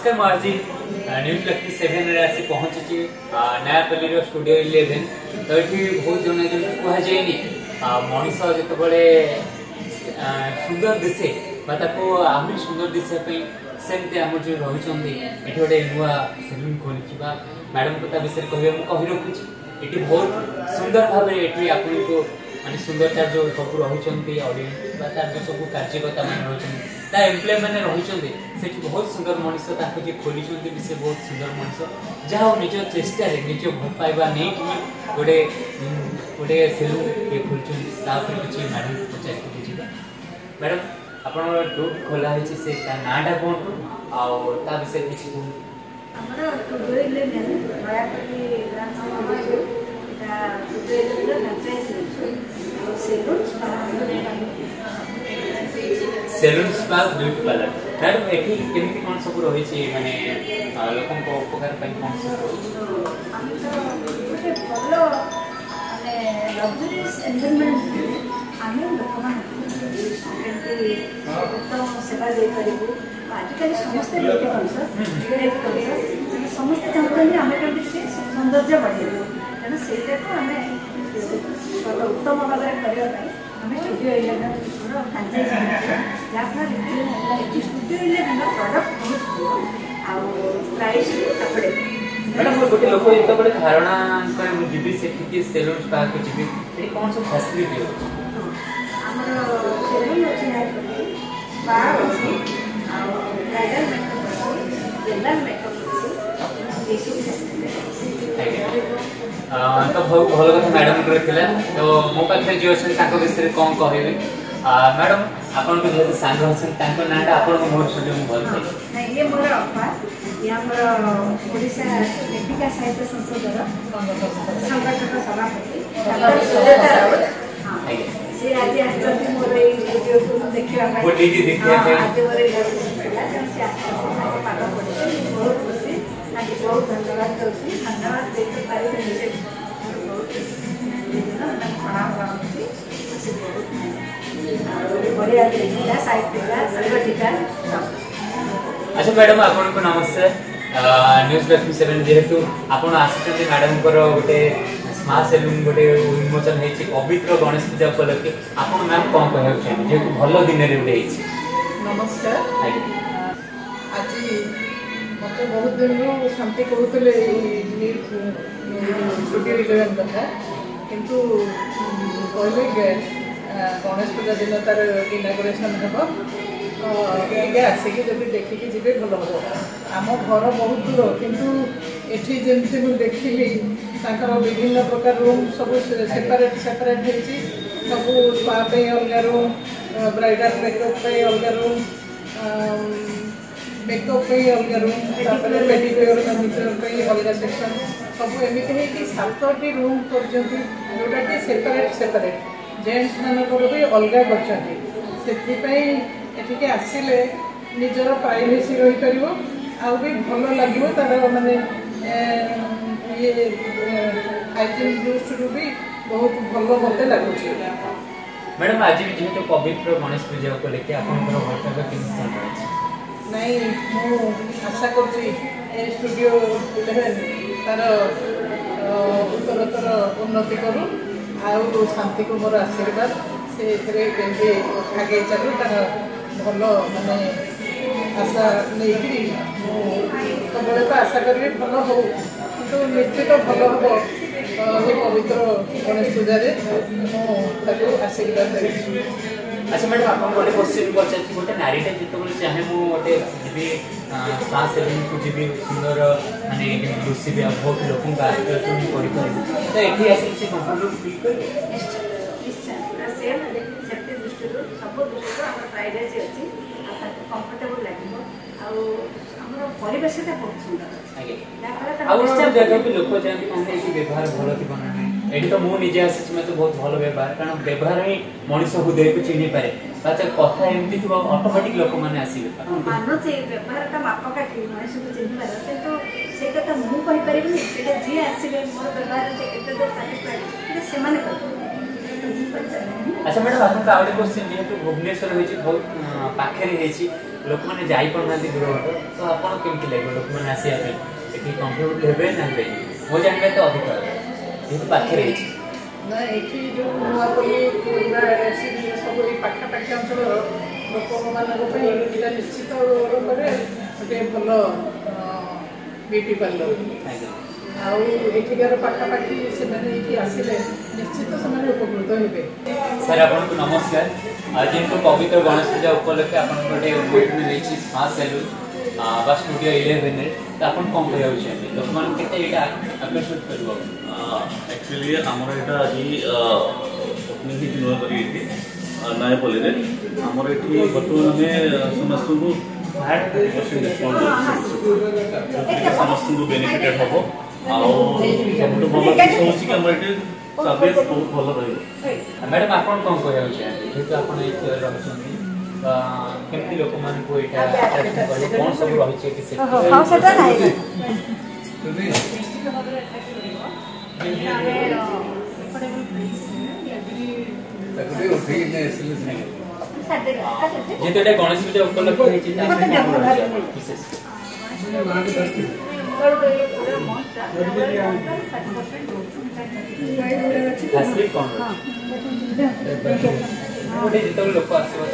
नमस्कार मैं आज न्यूज लक्ष्मी 7 रे आसी पहुंची नयापल्ली स्टूडियो 11 तो ये बहुत जन कह जाए मनीष जिते सुंदर दिसे आहरी सुंदर दिशापी सेमती आम जो रही ये गोटे नुआ सेलून खोली मैडम को विषय कह कही रखुच्छी ये बहुत सुंदर भाव ये आपको माने सुंदरता जो सब रही ऑडियंस तार जो सब कार्यकर्ता मैंने रही एम्प्लॉय मैंने रही बहुत सुंदर मनीष जी खोली से बहुत सुंदर मनीष जहाँ निज चेष्टा निज भल पाइबा नहीं कि गोटे गोटे सेलून ये खोलते किसी मैडम पचार बुझा मैडम आप खोलाई से नाटा कौन आ विषय किसी salon spa beauty parlour madam एठी केमती कोन सब रही छी माने लोकन को उपकार पई कोन सब गोटे भलो माने लग्जरियस एनवायरनमेंट आमे लोकमान उत्तम सेवा दे करिबु आजकल समस्त लोक समस्त चाहते आम के सौंदर्य बढ़ेबू तेना से आम उत्तम भाव में करने आम स्टूडियो 11 फ्रांचाइज जहाँफल स्टूडियो 11 प्रडक्ट बहुत प्राइस आपड़े मैडम गोटे लोक जो धारणा जी से सेलून स्पा को जी कौन सब फैसिलिटी आमर सेलून अच्छी स्पा अच्छी ब्राइडल मेकअप अच्छी जनरल मेकअप तो बहुत भल कथा मैडम तो मो पाखे जो अच्छे विषय कौन कह मैडम आपन को जो सांग अच्छे नाटा आप मोर स्टूडियो में भल पाई ये मोर अफा ये आमर ओडिशा लेखिका साहित्य संसदर संगठक सभापति से आज आसती मोर वीडियो को देखा आज मोर पाठ पढ़े बहुत खुशी आज बहुत धन्यवाद दूसरी धन्यवाद देते पारे प्रणाम करुँगी बढ़िया लेखिका साहित्यिका संगठिका अच्छा मैडम आपको नमस्कार न्यूज लक्ष्मी 7 जेहेतु आपन आसी मैडम गोटे स्मार्ट सेलून गोटे उन्मोचन होती पवित्र गणेश पूजा उपलक्षे आप मैम कौन कहना चाहिए जेहेतु भल दिन नमस्कार आज मत बहुत दिन शांति कहते स्टूडियो 11 कथा किंतु कहले गणेश पूजा दिन तार इनागुरेसन हम आसिक जब देखिकी जी भल हम आम घर बहुत दूर किंतु एठी जमती मुझे देखिली विभिन्न प्रकार रूम सब सेपरेट सेपरेट होती सब स्पा अलग रूम ब्राइडल मेकअप अलग रूम मेकअप अलग रूम पेडिक्योर मैनिक्योर अलग सेक्शन सब एमती है 7टी रूम कर जोटा कि सेपरेट सेपरेट जेन्ट्स मानक भी अलग कर आसिले निजर प्राइवेसी रही पार आउ भी भल लगे तार माने ये हाइजीन दृष्टि भी बहुत भल मत लगुच मैडम आज भी जेहेतु पवित्र गणेश पूजा को लेके नहीं मु आशा करुँच स्टूडियो 11 तार उत्तरोत्तर उन्नति करूँ आउ शांति को मोर आशीर्वाद से आगे चलू तार भल माने आशा नहीं सब आशा करी भल हो कि निश्चित भल हम ये पवित्र गणेश पूजा मुझे आशीर्वाद देवी। अच्छा मैडम आप गोटे क्वेश्चन पचार गोटे नारीटे जिते चाहे मुझे जी स्पा सेलून को जी सुंदर माने लुसी बहुत लोक तो ये आसी कंफर्टेबल फील कर सब दृष्टि प्राइवेसी अच्छी कंफर्टेबल लगे परिवेश बहुत सुंदर लोक चाहते व्यवहार भल थी ये तो मुझे आसी मैं तो बहुत भल व्यवहार कारण व्यवहार ही मनीष हृदय को चिन्ह पारे कथा एमती थी ऑटोमेटिक लोक मैंने आसवे मानुचे व्यवहार मापकाठी मनीष को चिन्ह पार किंतु से कथा मुझे जी आसवे मोर व्यवहार से साटिस्फाइड से अच्छा मैडम आपको आउट क्वेश्चन जेहेतु भुवनेश्वर होइछि बहुत पाखे रे हेछि लोक माने जाई पड़नाती दूर बाट तो आपन केमति लागो लोक माने आसिया पे एठी कंफर्टेबल हेबे ना हेबे मो जानबे तो अधिक जेहेतु पाखे रे हेछि ना एठी जो नुआपल्ली कोइबा एसी सब ए पाखा पाखा अंचल लोक मानक पे एटा निश्चित रूपरे गोटे भल ब्यूटी पार्लर आउ एठिकार पाखापाखि से आसिले निश्चित से उपकृत हे। सर आपको नमस्कार जेहेतु पवित्र गणेश पूजा उपलक्षे आप गोटे उद्घाटन होती स्मार्ट सेलून बा स्टूडियो 11 तो आप कौन कहना चाहिए लोक मैंने आकर्षित कर एक्चुअली आमर यहाँ आज ओपनिंग नुआ कर नयापल्ली आमर ये बर्तमान आम समस्त को समस्त बेनिफिटेड हम आउट भल जिस हूँ कि आम ये सर्विस बहुत भल रही मैडम आप कौन कहना चाहिए जेहेतु आप केमती लोक मान कौन सब रही जेहेतु ये गणेश पूजा उपलक्ष्य लोक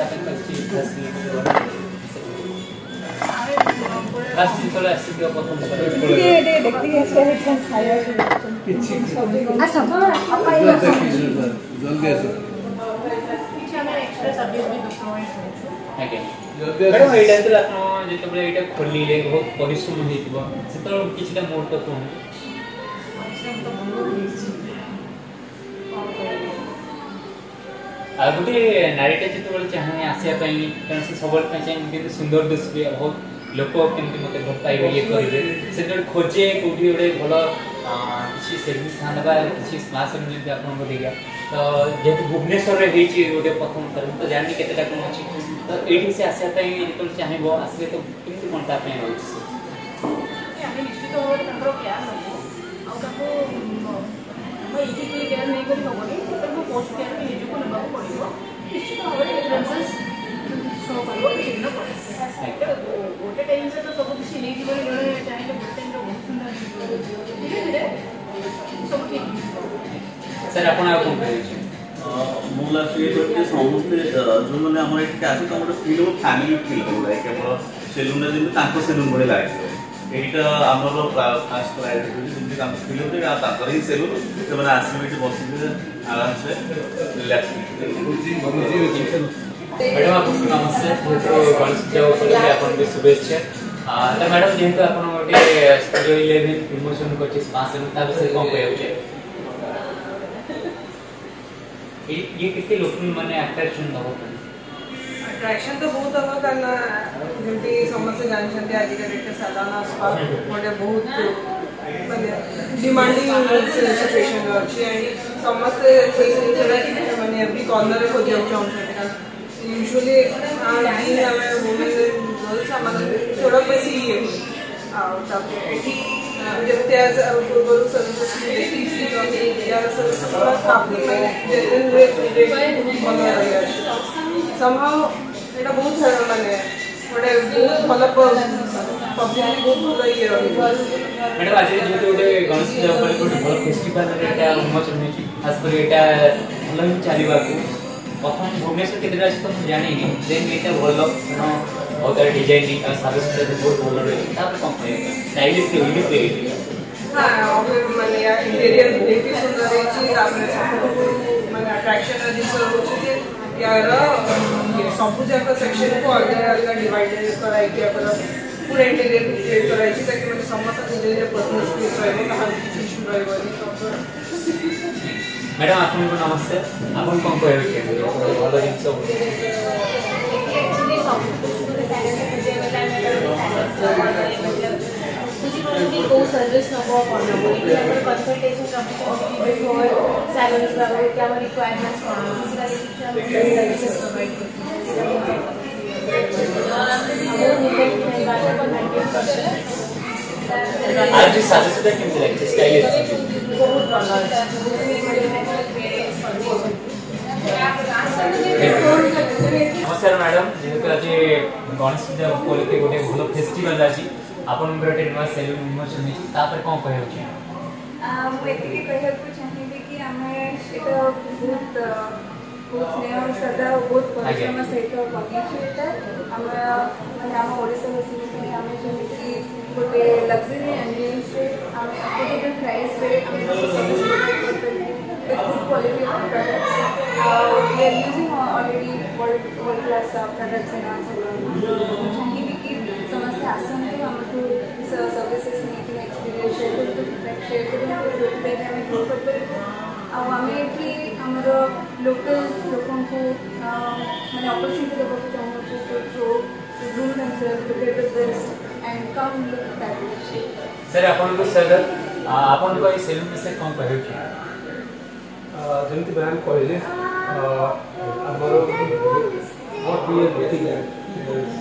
मैडम ये खोलिले बहुत परिश्रम होता किसी मुहूर्त कहूँ गोटे नारीटा जो चाहे आसापी कारण से सब चाहिए सुंदर दिशे बहुत लोक केमती मत भल पाइबे ये करेंगे से खोजे कौटी गोटे भल किसी सेविंग स्थान किसी स्मार्ट सेलून जमी आप तो जेहेतु भुवनेश्वर गोटे प्रथम थर तो जानी के कौन अच्छी तो ये से आसापी जो चाहे आसे तो कमी कौन तापी निश्चित पोस्ट केयर निजक ना पड़ो निश्चित भाव में डिफरेन्सेस शो कर गोटे टाइम से तो सब किसी नहीं चाहे गोटे टाइम बहुत सुंदर धीरे धीरे सब ठीक सर आप मुझे समस्ते जो मैंने आम ये आस गोटे फिल हो फैमिली फिल हो केवल सेलून जमी सेलून भाई लगे এইটা আমার ফার্স্ট প্রায়োরিটি ফিল হতে ही सेलून से आसवे बस आराम से रिलैक्स मैडम आपको नमस्ते जेहेतु गणेश पूजा उपलक्षे आपको शुभेच्छा तो मैडम जेहेतु आप गोटे स्टूडियो 11 प्रमोशन कर विषय कौन कह ये कितने लोक मैंने अट्रैक्शन दब अट्रैक्शन तो बहुत हम कारण जमी समस्त जानते आजिकल साधारण स्पा गोटे बहुत माने डिमांडिंग सिचुएशन अच्छी एंड समस्ते माने एवरी कॉर्नर खोजा चाहते यूजुअली वुमेन गर्ल्स आम थोड़ा बेसी ये पूर्व सर्विसेस काफी भल रही somehow এটা बहुत माने गोटे बहुत भल पब्लिकली बहुत भल ये रही मैडम आज जो गोटे गणेश पूजा पर गोटे भल फेस्टिवल एटा उन्मोचन होची खास कर एटा भल ही चलीबा को प्रथम भुवनेश्वर केते अछि तो जानि नि देन एटा भल बहुत डिजाइनिंग और सर्विस बहुत भल रही तापर कम स्टाइलिश के यूनिक रही हां माने इंटीरियर बहुत सुंदर है आपने सब माने अट्रैक्शन जिस होची यार सबू जाक सेक्शन को अलग अलग डिवाइड कराई पूरा इंटीरियर क्रिएट कराई ताकि मैंने समस्त निज निज पर्सनल स्पेस किसी इश्यू रही मैडम आपको नमस्ते आप कौन कह भल जिन को सर्विस नबो कोन नबो कि हमर कंसल्टेशन बिफोर सैलून्स बाबू क्या हमर रिक्वायरमेंट्स कोन फिजिकली सर्विसेज प्रोवाइड आज साथ केमती लगते स्टाइलिश बहुत भल नमस्कार मैडम जेहेतु आज गणेश पूजा उपलक्षे गोटे भल फेस्टिवल आज आपन गोटे नवा सेलून उन्मोचन होई तापर कोन कहै छी मुझे कहना चाहिए कि आम एटा बहुत स्नेह श्रद्धा बहुत परिश्रम सहित बनिए आम ओडावासी आम जमी गोटे लग्जरी एम्बियंस आम affordable price good quality of products. We are using already world class products in our salon. चाहिए कि समस्त आसन को हमको सर्विसेज नहीं एक्सपीरियंस शेयर करें हमें ग्रो करते आमे कि हमरो लोकल लोगों को मैंने अपॉर्चुनिटी देवा चाहूँ to groom themselves to get the best and come look fabulous. Sir आपन को सर आपन को सेलून में से कौन कहै छी जमी मैम कहले what we are looking at is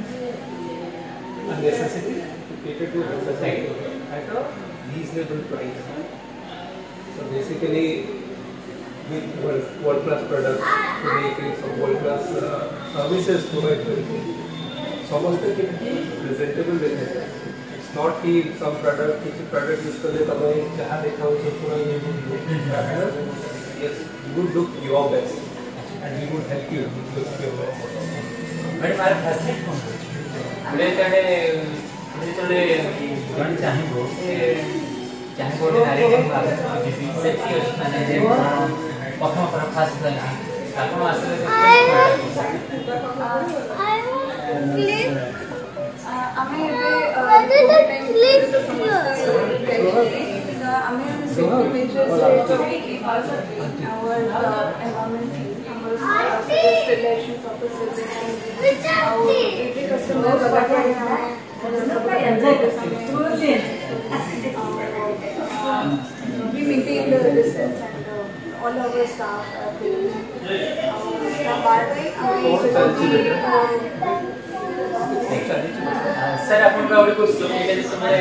a necessity to cater to society at a reasonable price. So basically, with world class products, to make some world class services provided, समस्त के presentable with it. It's not कि some product किसी product use करले तमें जहाँ देखा हो सब पूरा ये yes, you would look your best and we would help you look your best. Madam मारे फैसिलिटी कौन बड़े तड़े जन चाहिबो चाहिबो नारी के सेफ्टी माने जे प्रथम पर फास्ट जाई आपण आसले आमे safety measures to keep our environment, our sterilization purposes, our every customer we maintain the distance and all our staff sir अपन का कुछ समय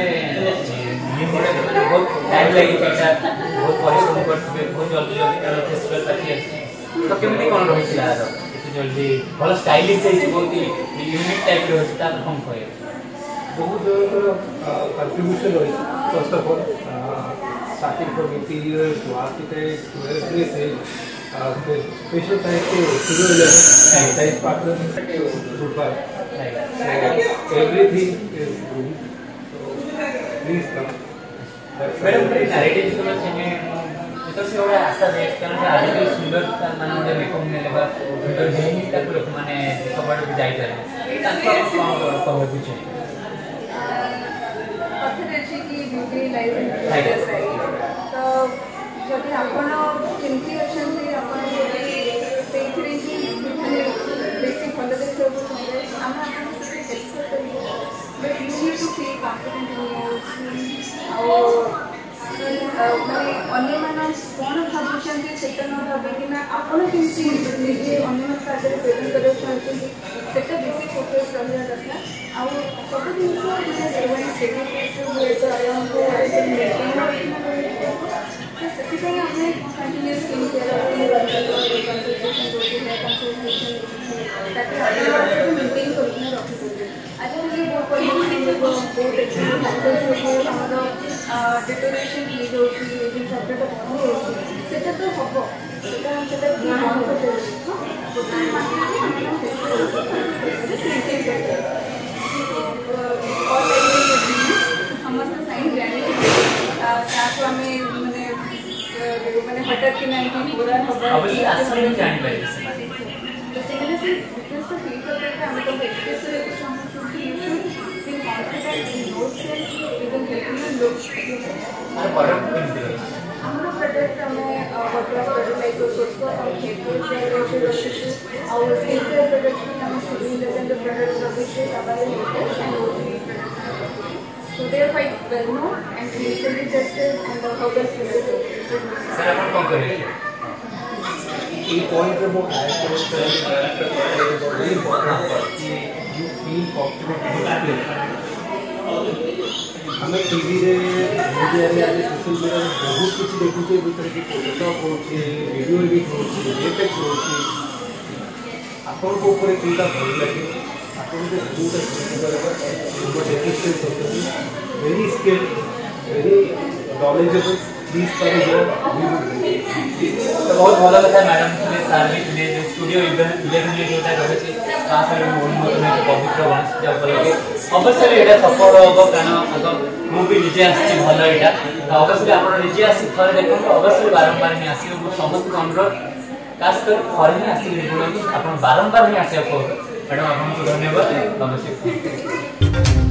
बहुत टाइम लगी बहुत परिश्रम करते बहुत जल्दी फेस्टिवल पार्टी तो केमती कौन रही जल्दी भल स्टाइलिश बहुत यूनिक टाइप कौन कहे बहुत कंट्रीब्यूशन रही first of all starting from interiors to architect to everything special type के studio type partner good everything is good. So please come. Madam narrative तो चेंगे तो से ओडा आशा दे कारण से आज भी सुंदर माने ओडे मेकअप ने लेबा सुंदर हेनी तक लोग माने सबड भी जाई जाय ताको कहबो कुछ पथरे छी की ब्यूटी लाइफ तो जदि आपण केमती अछंती आपण सेथरे की माने बेसिक भल देखो हम आपण से हेल्प करियो but you need to feel confident in your माने अन्य मानन कोन भाबुछन सेटा न भाबे कि ना आपण केमती निजे अन्य मन कादे प्रेजेंट करे छथि सेटा बेसिक फोकस रहला दरकार आ सब दिन से सेवन सेवन हुए तो हमको ସେଥିପାଇଁ ଆମେ କଣ୍ଟିନ୍ୟୁଅସ୍ ସ୍କିନ୍ କେୟାର कंसल्टेशन करते हैं कंसल्टेशन ताकि ଆପଣ मेंटेन करके रखिପାରିବେ आजिकल बहुत पॉल्यूशन बहुत फैक्टर्स ଆମର डिटोरेशन हो जाଉଛି ଏଜିଂ ଫ୍ୟାକ୍ଟରଟା ବଢ଼ି ଯାଉଛି ସେଟା ତ ହେବ ସେଟା କି ବନ୍ଦ କରିପାରିବେ ସମସ୍ତ ସାଇନ୍ ଜାଣିବେ ତାକୁ ଆମେ मैंने हटक के नहीं कि पूरा खबर अभी आसमान में जान पाए तो सेकंड से डिफरेंस तो फील करते हैं हमें तो एक्सप्रेस से हम should be you should feel confident in yourself you can help you look और प्रोडक्ट मिलते हैं हमारा प्रोडक्ट हमें वर्कक्लास प्रोडक्ट लाइक सोचो हम हेयर केयर और स्किन केयर प्रोडक्ट्स में हमें skin level the products services available and so they are quite well known and clinically tested and the herbal flavors. Sir अपन कौन करेंगे ये पॉइंट पे वो ऐड करें वेरी इंपॉर्टेंट कि you feel confident in your skin आम TV media आज सोशल मीडिया बहुत किसी देखुचे कि फोटोशॉप हो वीडियो एडिट हो VFX हो आपको कौटा भल लगे आपको कौटा very skill very knowledgeable please तो बहुत भल कथा मैडम थे सार भी थे जो स्टूडियो 11 जोटा रही पवित्र गणेश पूजा उपलक्षे अवश्य ये सफल हम कारण मुझे निजे आसी भल यहाँ तो अवश्य आप निजे आसी थे देखो अवश्य बारंबार ही आस समस्त अनुरोध खास कर थे ही आसिक देखो आप बारंबार ही आसा मैडम आपको धन्यवाद अवश्य।